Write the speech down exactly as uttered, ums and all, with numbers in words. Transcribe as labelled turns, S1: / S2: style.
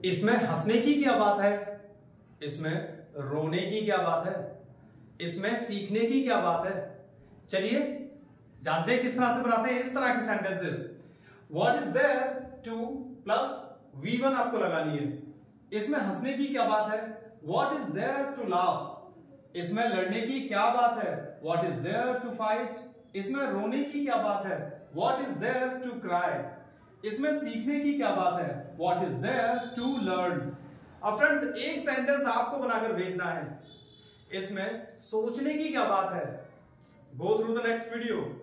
S1: इसमें हंसने की क्या बात है, इसमें रोने की क्या बात है, इसमें सीखने की क्या बात है। चलिए जानते हैं किस तरह से बनाते हैं इस तरह के sentences. What is there to plus V one आपको लगानी है। इसमें हंसने की क्या बात है, what is there to laugh. इसमें लड़ने की क्या बात है, what is there to fight. इसमें रोने की क्या बात है, what is there to cry. इसमें सीखने की क्या बात है, what is there to learn. अब फ्रेंड्स एक सेंटेंस आपको बनाकर भेजना है, इसमें सोचने की क्या बात है। Go through the next video.